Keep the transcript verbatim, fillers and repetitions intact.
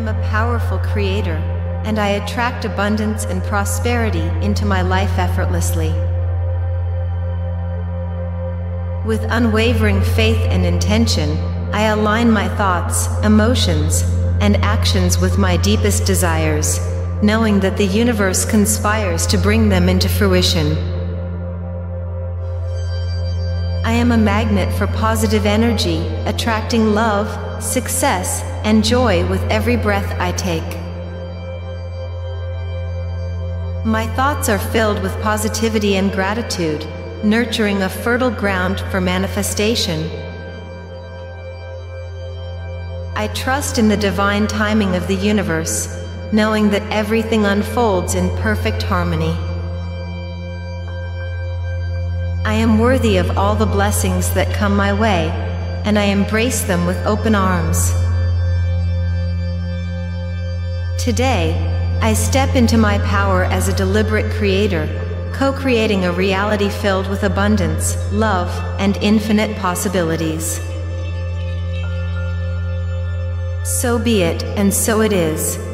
am a powerful creator, and I attract abundance and prosperity into my life effortlessly. With unwavering faith and intention, I align my thoughts, emotions, and actions with my deepest desires, knowing that the universe conspires to bring them into fruition. I am a magnet for positive energy, attracting love, success, and joy with every breath I take. My thoughts are filled with positivity and gratitude, nurturing a fertile ground for manifestation. I trust in the divine timing of the universe, knowing that everything unfolds in perfect harmony. I am worthy of all the blessings that come my way, and I embrace them with open arms. Today, I step into my power as a deliberate creator, co-creating a reality filled with abundance, love, and infinite possibilities. So be it, and so it is.